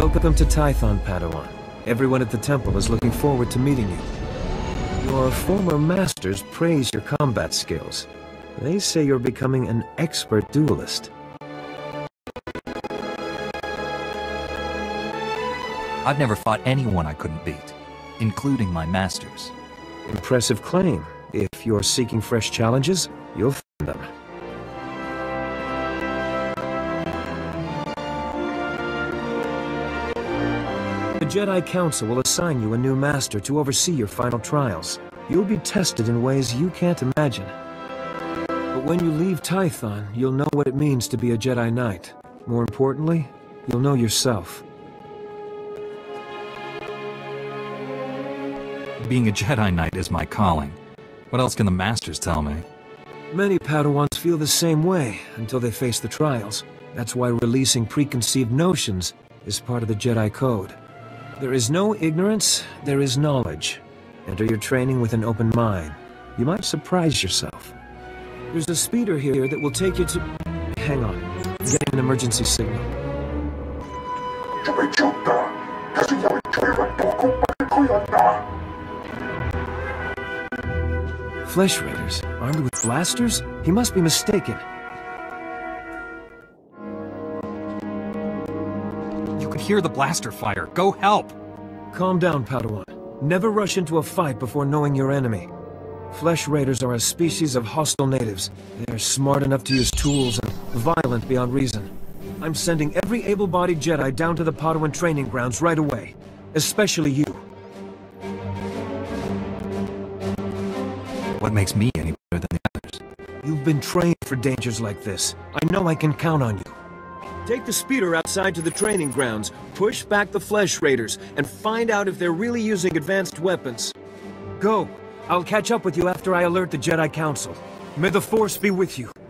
Welcome to Tython, Padawan. Everyone at the temple is looking forward to meeting you. Your former masters praise your combat skills. They say you're becoming an expert duelist. I've never fought anyone I couldn't beat, including my masters. Impressive claim. If you're seeking fresh challenges, you'll find them. The Jedi Council will assign you a new master to oversee your final trials. You'll be tested in ways you can't imagine. But when you leave Tython, you'll know what it means to be a Jedi Knight. More importantly, you'll know yourself. Being a Jedi Knight is my calling. What else can the Masters tell me? Many Padawans feel the same way until they face the trials. That's why releasing preconceived notions is part of the Jedi Code. There is no ignorance, there is knowledge. Enter your training with an open mind. You might surprise yourself. There's a speeder here that will take you to... Hang on. I'm getting an emergency signal. Flesh Raiders? Armed with blasters? He must be mistaken. You could hear the blaster fire. Go help! Calm down, Padawan. Never rush into a fight before knowing your enemy. Flesh Raiders are a species of hostile natives. They are smart enough to use tools and violent beyond reason. I'm sending every able-bodied Jedi down to the Padawan training grounds right away. Especially you. What makes me any better than the others? You've been trained for dangers like this. I know I can count on you. Take the speeder outside to the training grounds, push back the Flesh Raiders, and find out if they're really using advanced weapons. Go. I'll catch up with you after I alert the Jedi Council. May the Force be with you.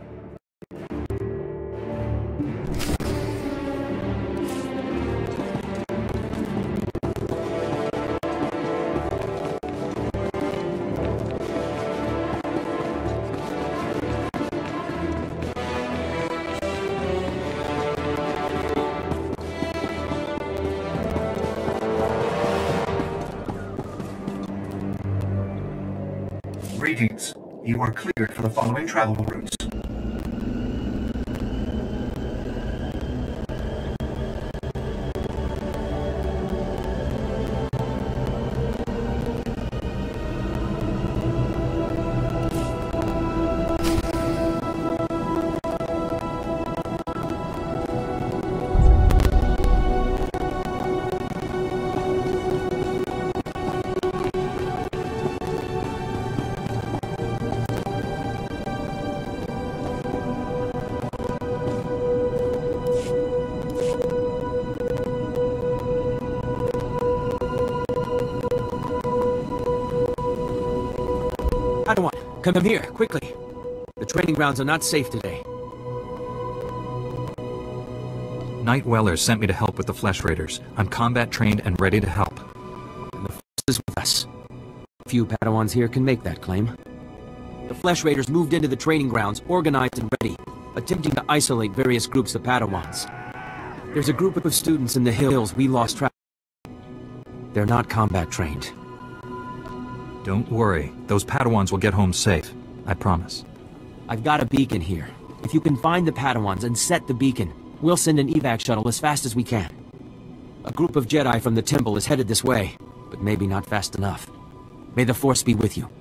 Greetings. You are cleared for the following travel routes. Padawan, come here, quickly. The training grounds are not safe today. Night Weller sent me to help with the Flesh Raiders. I'm combat trained and ready to help. And the Force is with us. Few Padawans here can make that claim. The Flesh Raiders moved into the training grounds, organized and ready, attempting to isolate various groups of Padawans. There's a group of students in the hills we lost track of. They're not combat trained. Don't worry. Those Padawans will get home safe. I promise. I've got a beacon here. If you can find the Padawans and set the beacon, we'll send an evac shuttle as fast as we can. A group of Jedi from the temple is headed this way, but maybe not fast enough. May the Force be with you.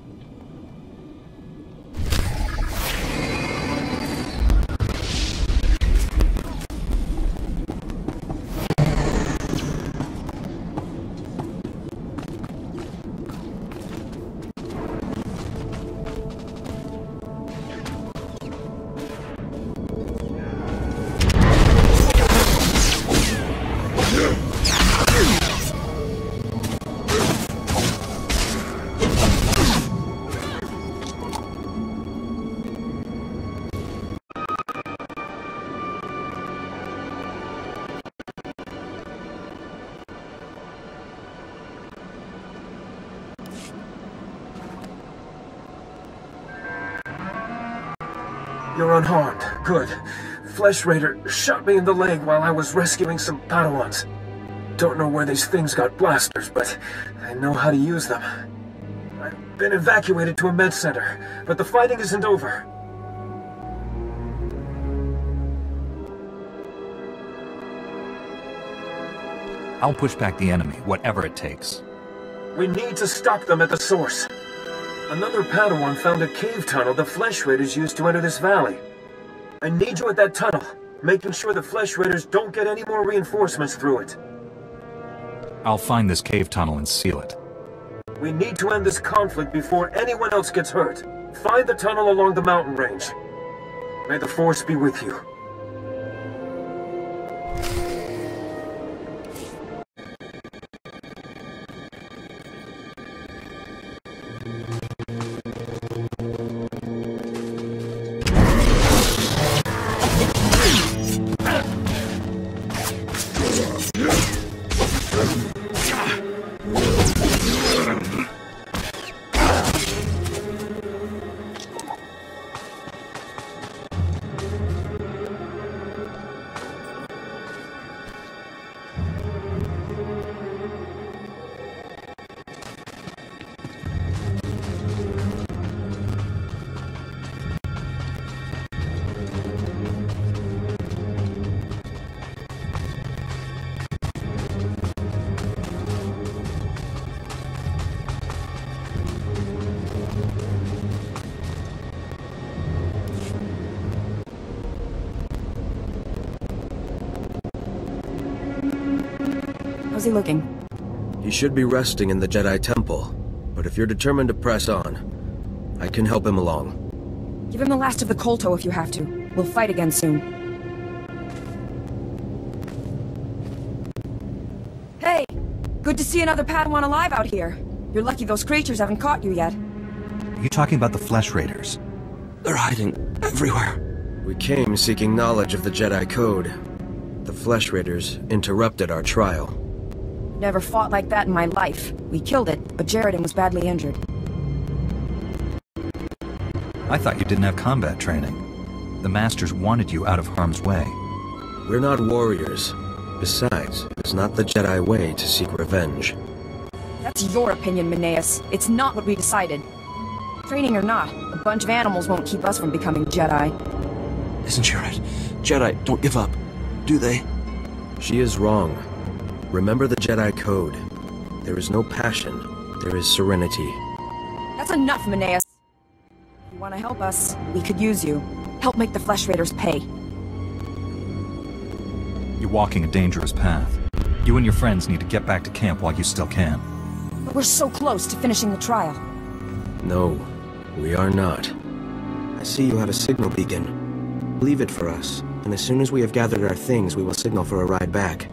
You're unharmed. Good. Flesh Raider shot me in the leg while I was rescuing some Padawans. don't know where these things got blasters, but I know how to use them. I've been evacuated to a med center, but the fighting isn't over. I'll push back the enemy, whatever it takes. We need to stop them at the source. Another Padawan found a cave tunnel the Flesh Raiders used to enter this valley. I need you at that tunnel, making sure the Flesh Raiders don't get any more reinforcements through it. I'll find this cave tunnel and seal it. We need to end this conflict before anyone else gets hurt. Find the tunnel along the mountain range. May the Force be with you. How's he looking? He should be resting in the Jedi Temple, but if you're determined to press on, I can help him along. Give him the last of the Kolto if you have to. We'll fight again soon. Hey! Good to see another Padawan alive out here. You're lucky those creatures haven't caught you yet. Are you talking about the Flesh Raiders? They're hiding everywhere. We came seeking knowledge of the Jedi Code. The Flesh Raiders interrupted our trial. Never fought like that in my life. We killed it, but Jaredin was badly injured. I thought you didn't have combat training. The Masters wanted you out of harm's way. We're not warriors. Besides, it's not the Jedi way to seek revenge. That's your opinion, Meneus. It's not what we decided. Training or not, a bunch of animals won't keep us from becoming Jedi. Isn't she right? Jedi don't give up, do they? She is wrong. Remember the Jedi Code. There is no passion. There is serenity. That's enough, Meneus. If you want to help us, we could use you. Help make the Flesh Raiders pay. You're walking a dangerous path. You and your friends need to get back to camp while you still can. But we're so close to finishing the trial. No, we are not. I see you have a signal beacon. Leave it for us, and as soon as we have gathered our things, we will signal for a ride back.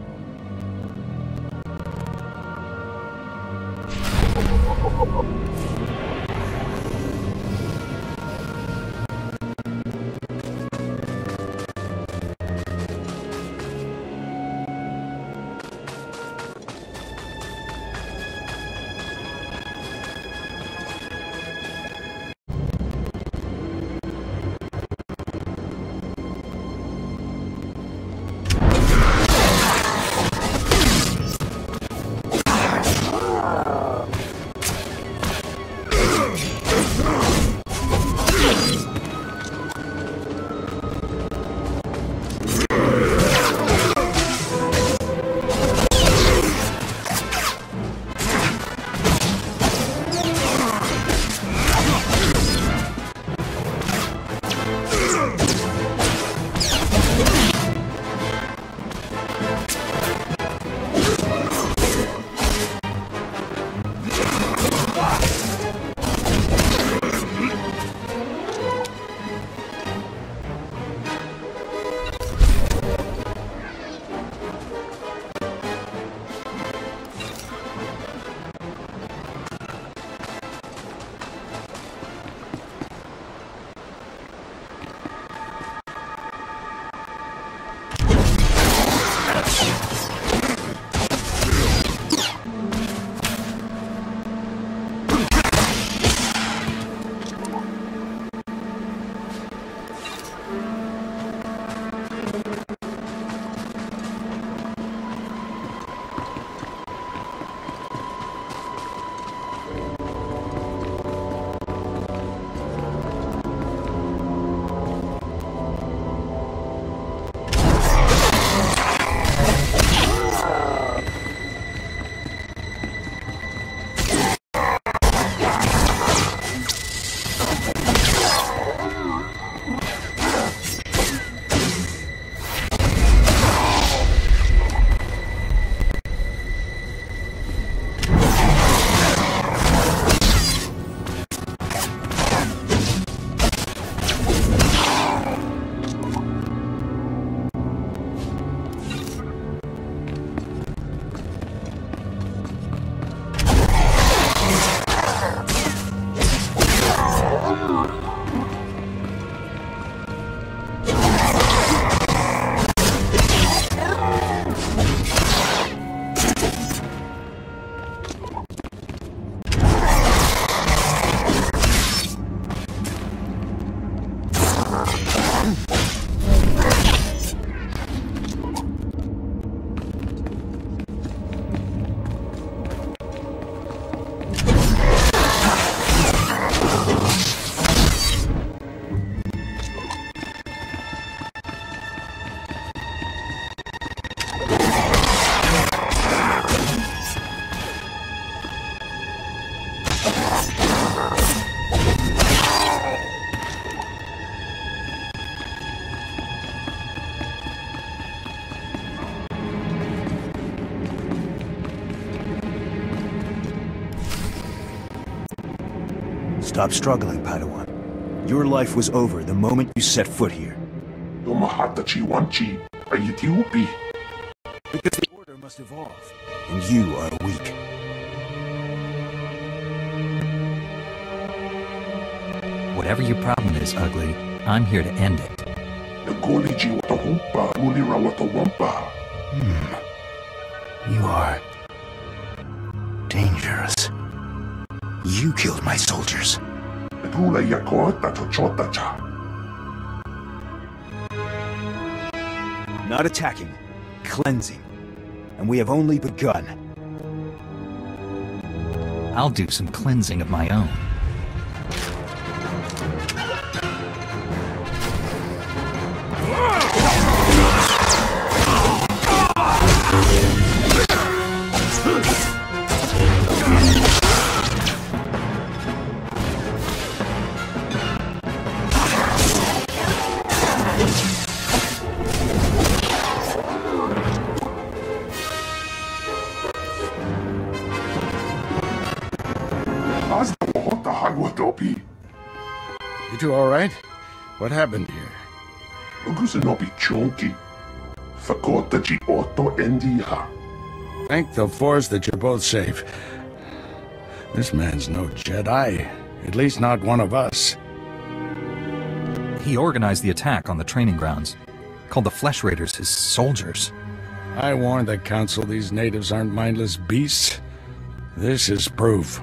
Stop struggling, Padawan. Your life was over the moment you set foot here. Because the Order must evolve, and you are weak. Whatever your problem is, Ugly, I'm here to end it. You are dangerous. You killed my soldiers. Not attacking, cleansing. And we have only begun. I'll do some cleansing of my own. You two all right? What happened here? Thank the Force that you're both safe. This man's no Jedi. At least not one of us. He organized the attack on the training grounds. Called the Flesh Raiders his soldiers. I warned the Council these natives aren't mindless beasts. This is proof.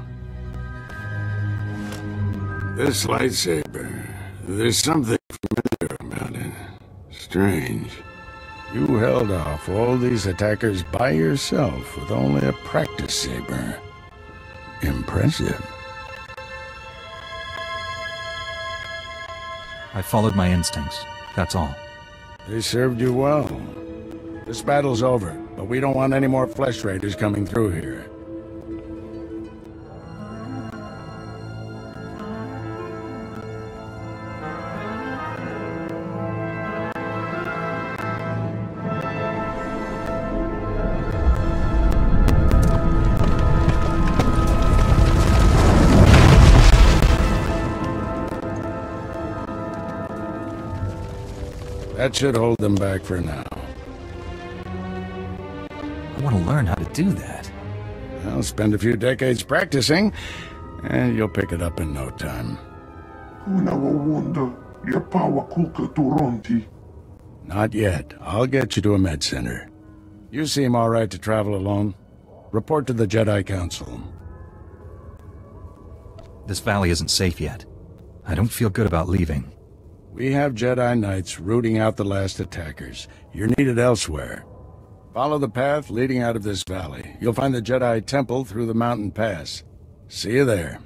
This lightsaber, there's something familiar about it. Strange. You held off all these attackers by yourself with only a practice saber. Impressive. I followed my instincts, that's all. They served you well. This battle's over, but we don't want any more Flesh Raiders coming through here. That should hold them back for now. I want to learn how to do that. I'll spend a few decades practicing, and you'll pick it up in no time. Not yet. I'll get you to a med center. You seem all right to travel alone. Report to the Jedi Council. This valley isn't safe yet. I don't feel good about leaving. We have Jedi Knights rooting out the last attackers. You're needed elsewhere. Follow the path leading out of this valley. You'll find the Jedi Temple through the mountain pass. See you there.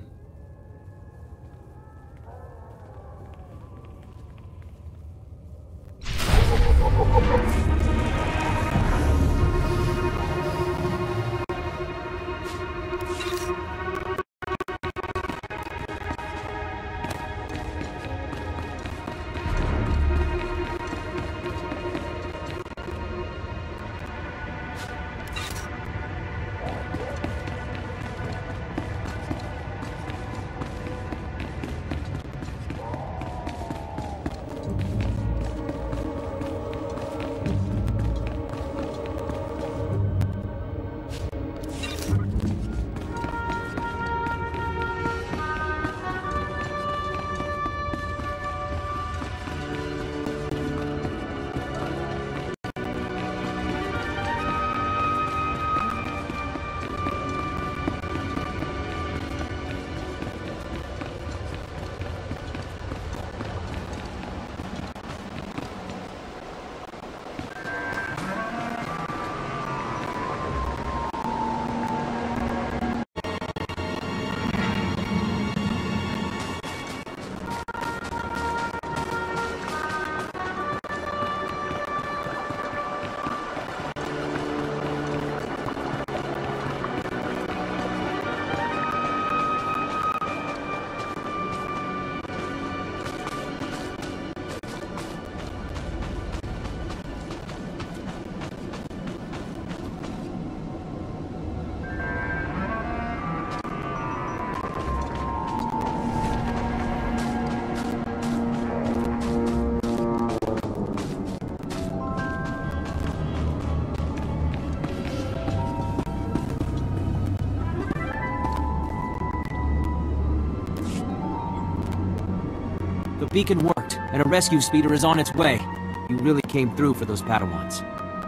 beacon worked, and a rescue speeder is on its way. You really came through for those Padawans.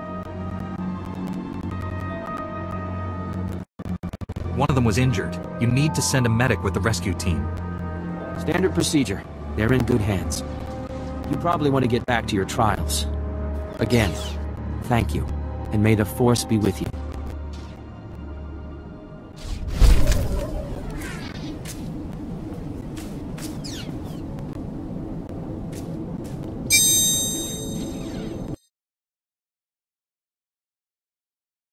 One of them was injured. You need to send a medic with the rescue team. Standard procedure. They're in good hands. You probably want to get back to your trials. Again, thank you, and may the Force be with you.